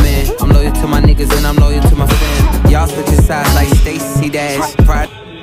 man. I'm loyal to my niggas and I'm loyal to my fam. Y'all switching sides like Stacey Dash. Pride